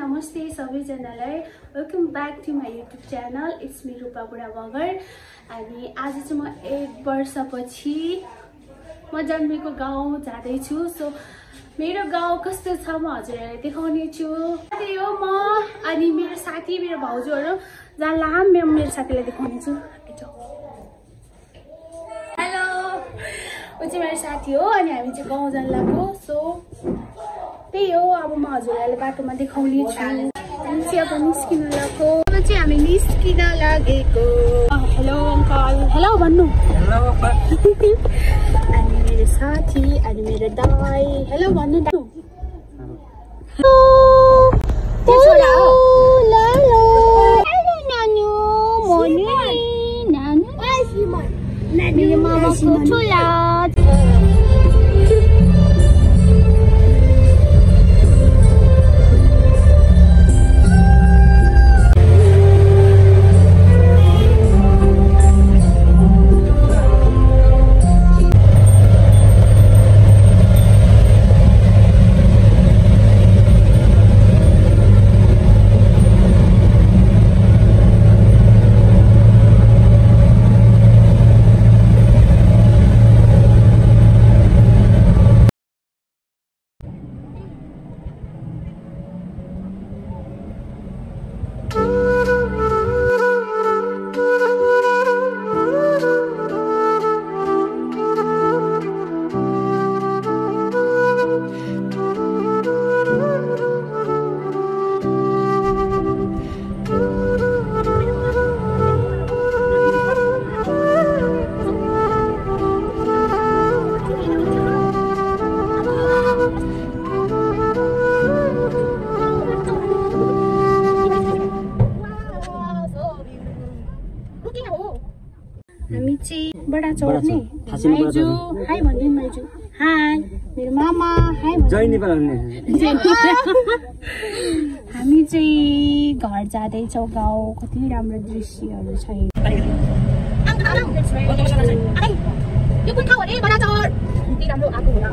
नमस्ते सबैजनालाई welcome back to my YouTube channel it's me Rupa Budha Magar. अनि आज चाहिँ म 1 वर्षपछि म जन्मेको गाउँ जाँदैछु। सो मेरो गाउँ कस्तो छ म हजुरहरूलाई देखाउने छु। त्यही हो म अनि मेरो साथी मेरो भाउजूहरू जहाँ मेरो साथीलाई देखाउने छु। हेलो, ऊ चाहिँ मेरो साथी हो अनि हामी चाहिँ गाउँ जान लाग्यो। सो त्यही हो, अब म हजुरहरूलाई बाटोमा देखाउने छु। हामी चाहिँ अब निस्किन लाग्यो। अब चाहिँ हामी निस्किन लागेको। हेलो अङ्कल, हेलो भन्नु। हेलो अनि मेरो साथी अनि मेरो दाइ हेलो भन्नु। मेरो मामाको छोरा हामी चाहिँ बडा चढ्ने। माइजू हाई भनिदिनु। माइजू हाई, मेरो मामा हाई भनिदिनु। हामी चाहिँ घर जाँदैछौँ गाउँ। कति राम्रो दृश्यहरू छ। यो कुन ठाउँ हो रे बडा चढ? कति राम्रो आएको होला।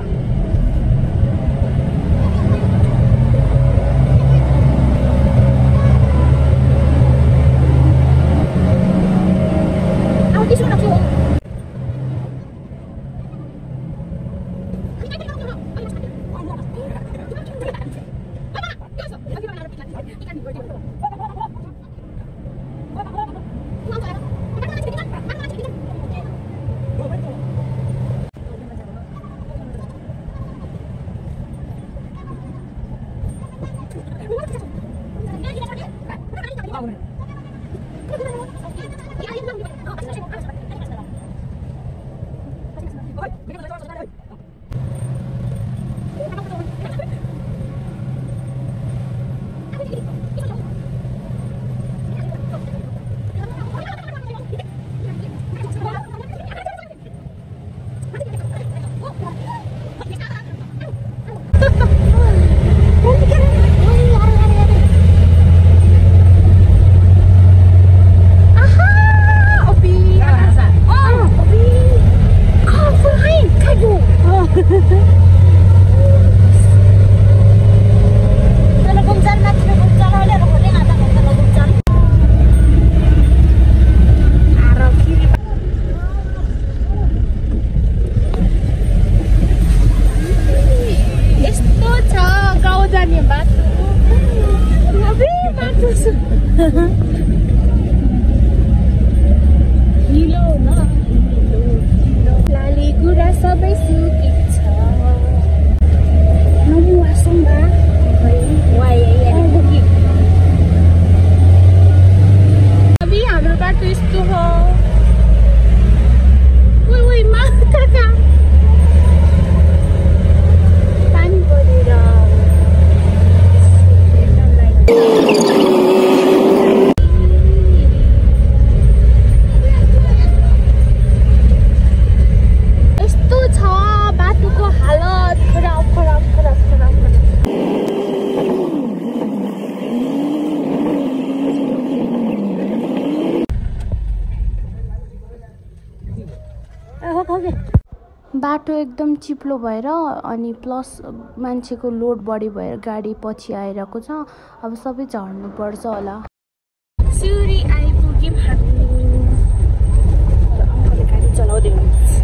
बाटो एकदम चिप्लो भएर अनि प्लस मान्छेको लोड बढी भएर गाडी पछि आइरहेको छ। अब सबै झर्नु पर्छ होला। सिउरी आइपुग्यौँ हामी। अङ्कलले गाडी चलाउँदै हुनुहुन्छ।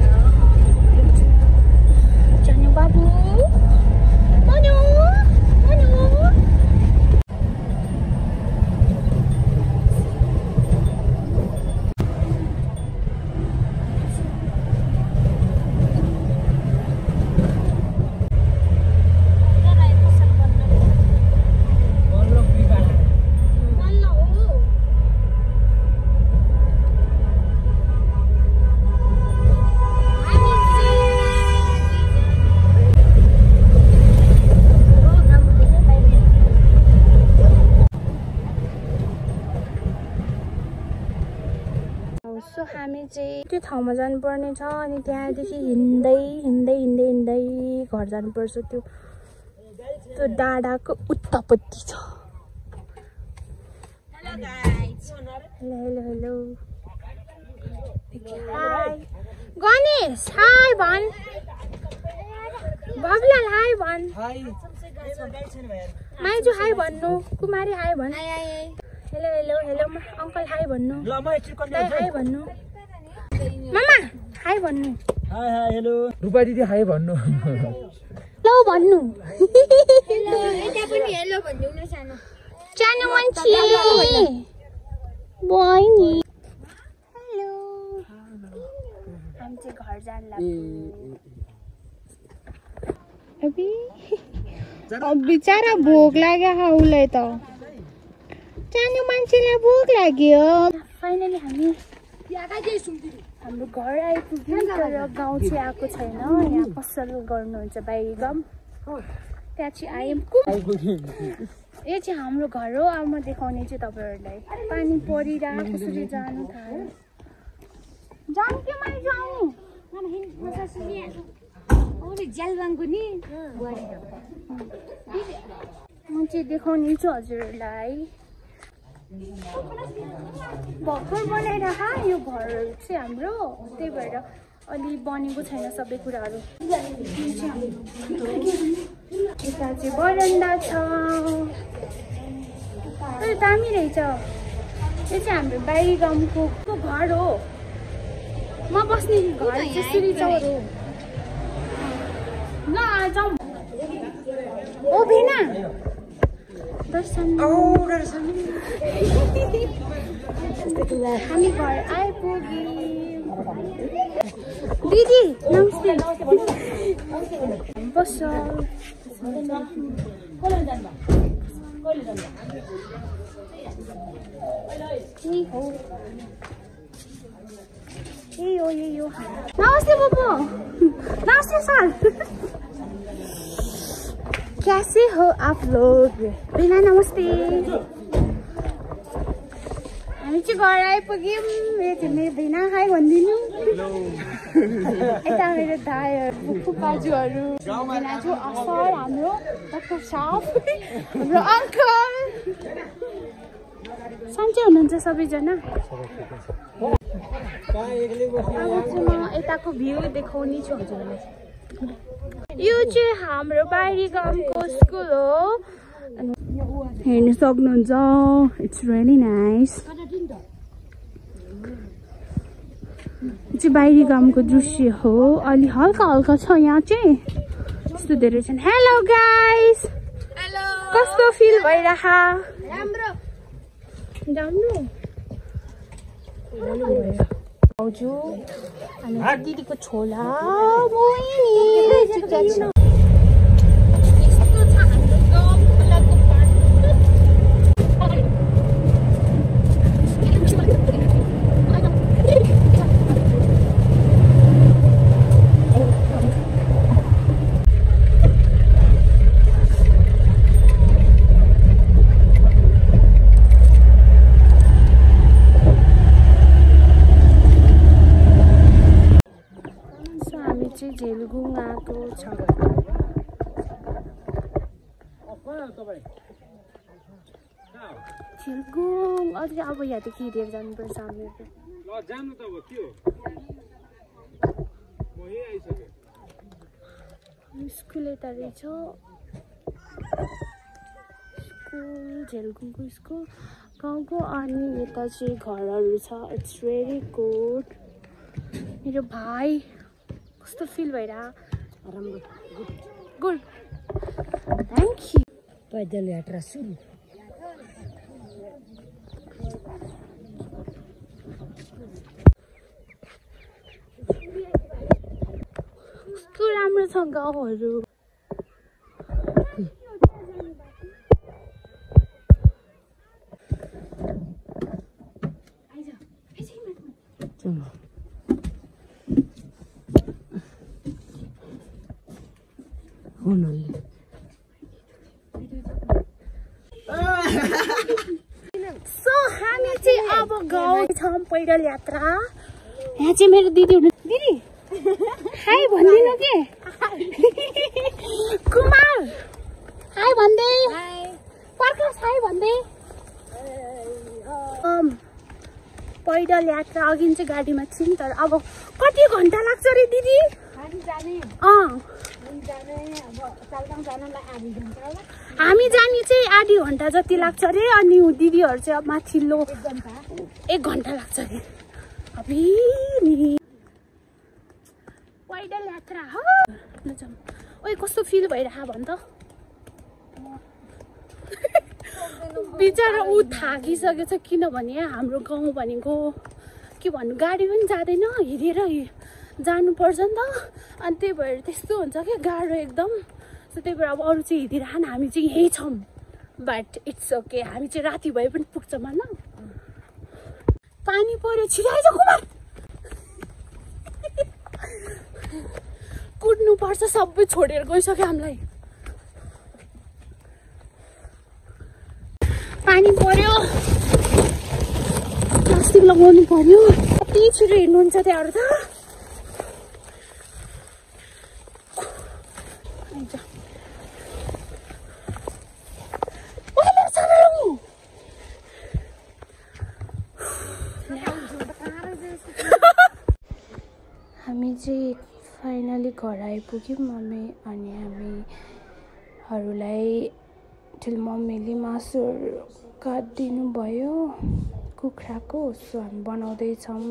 जानु बाबु मनु मनु। सो हामी चाहिँ त्यो ठाउँमा जानुपर्ने छ अनि त्यहाँदेखि हिँड्दै हिँड्दै हिँड्दै हिँड्दै घर जानुपर्छ। त्यो डाँडाको उतापट्टि छ। Hello hello hello hi Ganesh hi भन। बबलाल हाई भन। माइजू हाई भन्नु। कुमारी हाई भन। Hello hello hello uncle hi भन्नु। हाई भन्नु। मामा हाई भन्नु। हाई हाई हेलो रुपा दिदी हाई भन्नु। लौ भन्नु। यता पनि हेलो भन्दिउ न सानो। सानो मान्छे बहिनी। हेलो हामी चाहिँ घर जान लाग्यो। अब बिचारा भोक लाग्यो उसलाई त। सानो मान्छेलाई भोक लाग्यो। फाइनली हामी हाम्रो घर आइपुग्यौँ तर गाउँ चाहिँ आएको छैन। यहाँ पसल गर्नुहुन्छ बाहिर गाउँ त्यहाँ चाहिँ आयौँ। यो चाहिँ हाम्रो घर हो। अब म देखाउने चाहिँ तपाईँहरूलाई। पानी परिरहेको कसरी जानु थाल्यो। जानु के मैले जाउँ म चाहिँ देखाउने छु हजुरहरूलाई। भर्खर बनाएर यो घर चाहिँ हाम्रो त्यही भएर अलि बनेको छैन सबै कुराहरू। यता चाहिँ बरन्डा छ। दामी रहेछ। यो चाहिँ हाम्रो बाहिर गाउँको घर हो। म बस्ने घर चाहिँ श्रीचौर हो। ल जाउँ। ओ भेना दर्शन हामी घर आइपुग्यौँ। दिदी नमस्ते बस। यही हो यही हो। नमस्ते बब्बू। नमस्ते सर। कैसे हो आप लोग? बिना नमस्ते। हामी चाहिँ घर आइपुग्यौँ। मेरो चाहिँ मेरो बिना हाई भनिदिनु। यता मेरो दाइहरू फुपाजुहरू बिनाजु असर हाम्रो डाक्टर साहब हाम्रो अङ्कल सन्चै हुनुहुन्छ सबैजना। अब चाहिँ म यताको भ्यू देखाउने छु हजुरलाई। यो चाहिँ हाम्रो बाहिरी गाउँको स्कुल हो। हेर्न सक्नुहुन्छ। It's really nice. चाहिँ बाहिरी गाउँको दृश्य हो। अलि हल्का हल्का छ यहाँ चाहिँ त्यस्तो धेरै छन्। हेलो गाइस कस्तो फिल भइरह? राम्रो राम्रो भाउजू अनि दिदीको छोला झेलगुङ आएको छ। झेलगुङ अझै अब यहाँदेखि हिँडेर जानुपर्छ हामीहरू। स्कुल यता रहेछ स्कुल झेलकुङको स्कुल गाउँको अनि यता चाहिँ घरहरू छ इट्स भेरी गुड मेरो भाइ कस्तो फिल भइरा राम्रो गुड थ्याङ्क यू पैदल यात्रा सुरु कस्तो राम्रो छ गाउँहरू सो हामी चाहिँ अब गाउँ छौँ पैदल यात्रा यहाँ चाहिँ मेरो दिदी हुनु दिदी हाई भन्दिनु के कुमार हाई भन्दै प्रकाश हाई भन्दै पैदल यात्रा अघि चाहिँ गाडीमा थियौँ तर अब कति घन्टा लाग्छ रे दिदी हामी जाने चाहिँ आधी घन्टा जति लाग्छ रे अनि दिदीहरू चाहिँ अब माथिल्लो 1 घन्टा लाग्छ रे अबि पैदल यात्रा हो ओइ कस्तो फिल भइरहेको भन् त बिचारा ऊ थाकिसकेछ किनभने हाम्रो गाउँ भनेको के भन्नु गाडी पनि जाँदैन हिँडेर जानुपर्छ नि त अनि त्यही भएर त्यस्तो हुन्छ क्या गाह्रो एकदम सो त्यही भएर अब अरू चाहिँ हिँडिरहन हामी चाहिँ यही छौँ बट इट्स ओके हामी चाहिँ राति भए पनि पुग्छ भन्न पानी पर्यो छिराइज कुमार कुद्नु पर्छ सबै छोडेर गइसक्यो हामीलाई पानी पर्यो प्लास्टिक लगाउनु पर्यो कति छिटो हिँड्नुहुन्छ त्यहाँहरू त हामी चाहिँ फाइनली घर आइपुग्यौँ मम्मी अनि हामीहरूलाई मम्मीले मासुहरू काटिदिनु भयो कुखुराको सो हामी बनाउँदैछौँ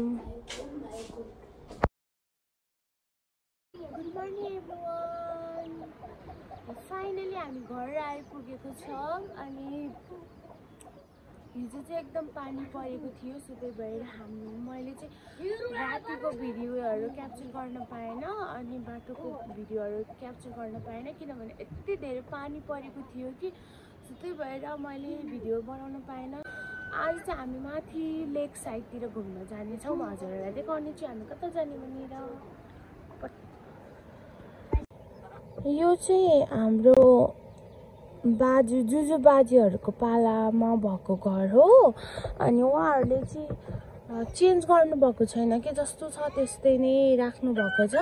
गुड मर्निङ एभ्रिवान फाइनली हामी घर आइपुगेको छौँ अनि हिजो चाहिँ एकदम पानी परेको थियो सो त्यही भएर मैले चाहिँ रातिको भिडियोहरू क्याप्चर गर्न पाएन अनि बाटोको भिडियोहरू क्याप्चर गर्न पाएन किनभने यति धेरै पानी परेको थियो कि सो त्यही भएर मैले भिडियो बनाउन पाएन आज चाहिँ हामी माथि लेक साइडतिर घुम्न जानेछौँ हजुरहरूलाई देखाउने चाहिँ हामी कता जाने भनेर यो चाहिँ हाम्रो बाजु जुजु बाजेहरूको पालामा भएको घर हो अनि उहाँहरूले चाहिँ चेन्ज गर्नुभएको छैन कि जस्तो छ त्यस्तै नै राख्नु भएको छ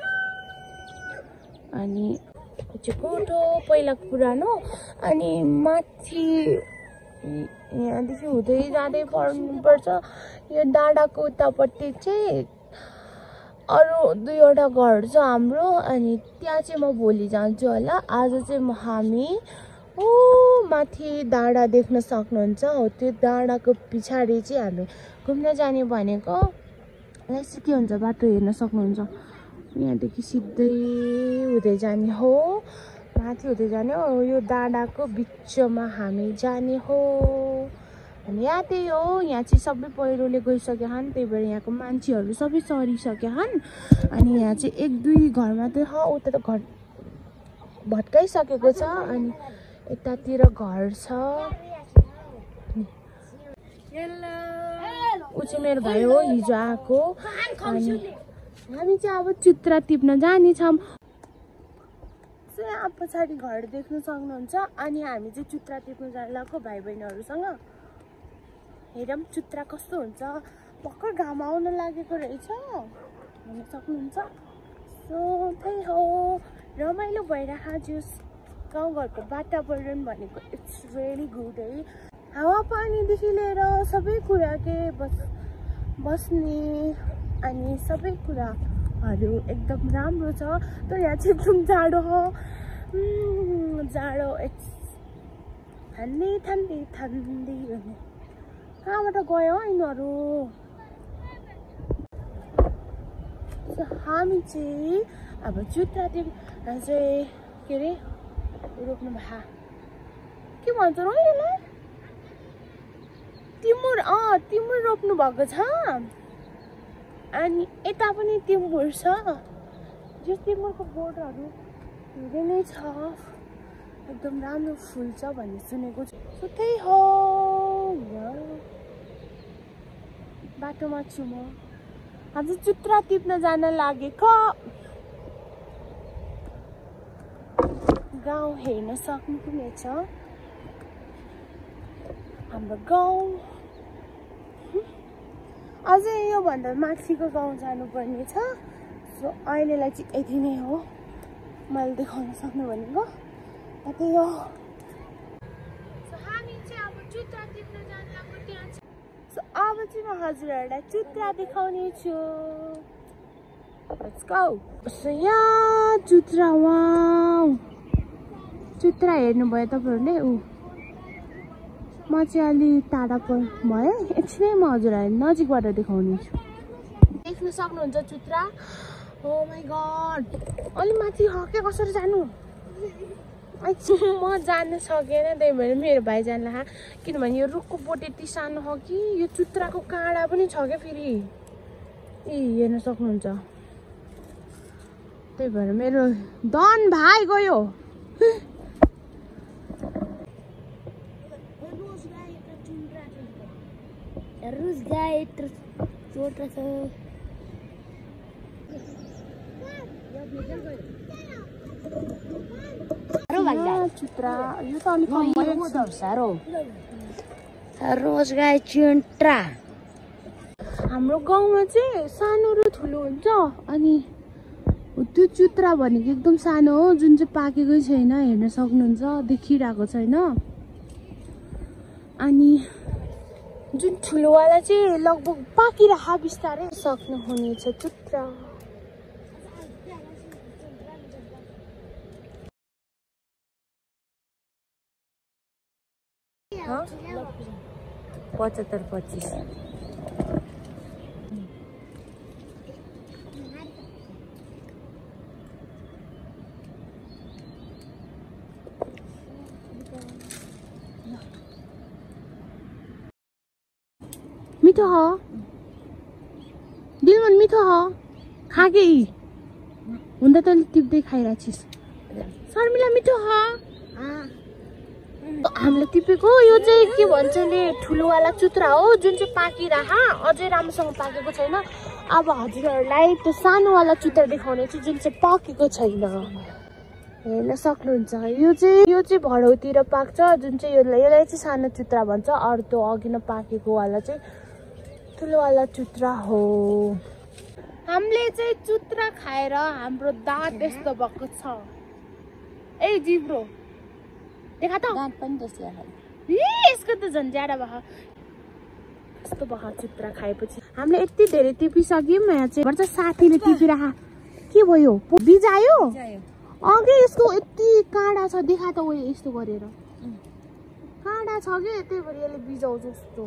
अनि चाहिँ कोठो पहिलाको पुरानो अनि माथि यहाँदेखि हुँदै जाँदै पर्नुपर्छ यो डाँडाको उतापट्टि चाहिँ अरू 2वटा घर छ हाम्रो अनि त्यहाँ चाहिँ म भोलि जान्छु होला आज चाहिँ हामी माथि डाँडा देख्न सक्नुहुन्छ हो त्यो डाँडाको पछाडि चाहिँ हामी घुम्न जाने भनेको यहाँ के हुन्छ बाटो हेर्न सक्नुहुन्छ यहाँदेखि सिधै हुँदै जाने हो माथि हुँदै जाने हो यो डाँडाको बिचमा हामी जाने हो अनि यहाँ त्यही हो यहाँ चाहिँ सबै पहिरोले गइसक्यो हन् त्यही भएर यहाँको मान्छेहरू सबै सरिसक्यो हन् अनि यहाँ चाहिँ 1-2 घर मात्रै उता त घर भत्काइसकेको छ अनि यतातिर घर छ ऊ चाहिँ मेरो भाइ हो हिजो आएको अनि हामी चाहिँ अब चित्रा टिप्न जानेछौँ यहाँ पछाडि घर देख्न सक्नुहुन्छ अनि हामी चाहिँ चित्रा टिप्न जान लाग्यो भाइ बहिनीहरूसँग हेरौँ चित्रा कस्तो हुन्छ भर्खर घाम आउन लागेको रहेछ हेर्न सक्नुहुन्छ सो त्यही हो रमाइलो भइरहेको जोस् गाउँघरको वातावरण भनेको इट्स भेरी गुड है हावापानीदेखि लिएर सबै कुरा के बस्ने अनि सबै कुरा हरू एकदम राम्रो छ। तर यहाँ चाहिँ एकदम जाडो हो, जाडो ठन्डी ठन्डी ठन्डी भन्ने। कहाँबाट गयो यिनीहरू? हामी चाहिँ अब जुत्ता चाहिँ के अरे रोप्नु भा के भन्छ र यसलाई? तिमुर रोप्नु भएको छ। अनि यता पनि तिमुर छ। यो तिमुरको बोटहरू धेरै नै छ, एकदम राम्रो फुल्छ भन्ने सुनेको छु। सो त्यही हो, बाटोमा छु म। आज जुत्रा टिप्न जान लागेको। गाउँ हेर्न सक्नुहुनेछ, हाम्रो गाउँ। अझै योभन्दा माथिको गाउँ जानुपर्ने छ। सो अहिलेलाई चाहिँ यति नै हो मैले देखाउन सक्नु भनेको। त्यही हो। सो हामी चाहिँ अब जुत्ता टिप्न जान लाग्यो त्यहाँ। सो अब चाहिँ म हजुरहरूलाई जुत्ता देखाउने छु। Let's go. सो यहाँ जुत्रा, वाउ, जुत्रा हेर्नुभयो तपाईँहरूले? म चाहिँ अलि टाढा भए, एकछिनै म हजुरहरूलाई नजिकबाट देखाउने छु। देख्न सक्नुहुन्छ जुत्रा? ओ माई गड, अलि माथि के कसरी जानु? म जान सकेन, त्यही भएर मेरो भाइ जान्ला। किनभने यो रुखको बोट यति सानो हो कि यो जुत्राको काँडा पनि छ क्या फेरि। हेर्न सक्नुहुन्छ? त्यही भएर मेरो धन भाइ गयो। रुस गाई चोट छ। जुत्रा यो त अलिक साह्रो रोज गाई चिन्ट्रा। हाम्रो गाउँमा चाहिँ सानो र ठुलो हुन्छ। अनि त्यो जुत्रा भनेको एकदम सानो हो, जुन चाहिँ पाकेकै छैन। हेर्न सक्नुहुन्छ, देखिरहेको छैन। अनि जुन ठुलोवाला चाहिँ लगभग पाकिरह बिस्तारै सक्नुहुनेछ जुत्रा। हाँ? 75-25 मिठो हो, दिलमन मिठो हो। खागे हुँदा त टिप्दै खाइरहेको छिस्। शर्मिला मिठो हो। हामीले टिपेको यो चाहिँ के भन्छ अरे ठुलोवाला जुत्रा हो, जुन चाहिँ पाकिरह अझै राम्रोसँग पाकेको छैन। अब हजुरहरूलाई त्यो सानोवाला जुत्रा देखाउने छु जुन चाहिँ पाकेको छैन। हेर्न सक्नुहुन्छ, यो चाहिँ भरौतिर पाक्छ, जुन चाहिँ यसलाई चाहिँ सानो जुत्रा भन्छ। अरू त्यो अघि नै पाकेको वाला चाहिँ ठुलोवाला जुत्रा हो। हामीले चाहिँ जुत्रा खाएर हाम्रो दाँत यस्तो भएको छ। ए जिब्रो देखा त, दाँत पनि त्यसले यसको त झन् ज्यादा भयो। यस्तो भयो जुत्रा खाएपछि। हामीले यति धेरै टिपिसक्यौँ। यहाँ चाहिँ भन्छ साथीले टिपिरह। के भयो? बिजायो? अघि यसको यति काँडा छ, देखा त उयो यस्तो गरेर काँडा छ कि, त्यही भएर यसले बिजाउँछ जस्तो।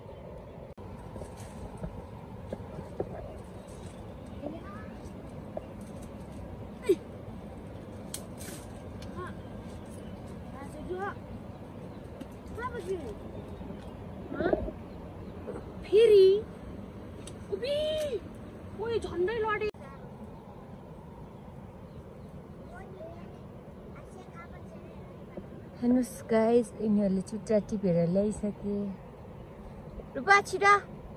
फेरि झन्डै लडे। हेर्नुहोस् गाइस, यिनीहरूले जुत्रा टिपेर ल्याइसके। रुपा छिटो,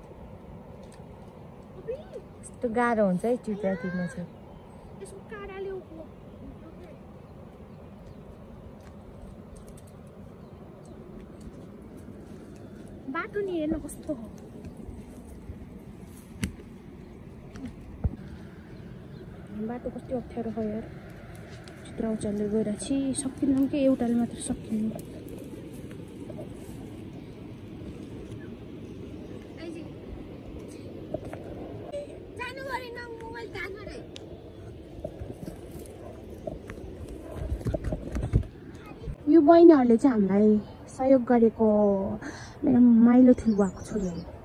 यस्तो गाह्रो हुन्छ है जुत्रा टिप्न चाहिँ। बाटो नि हेर्न कस्तो हो। बाटो कस्तो अप्ठ्यारो हो यार। जुत्रा उचालेर गएर चाहिँ सकिँदैन कि एउटाले मात्र सकिने। जानु भएन मोबाइल चार्ज गरे। यो बहिनीहरूले चाहिँ हामीलाई सहयोग गरेको मेरो माइलो ठुलो भएको छोरीहरू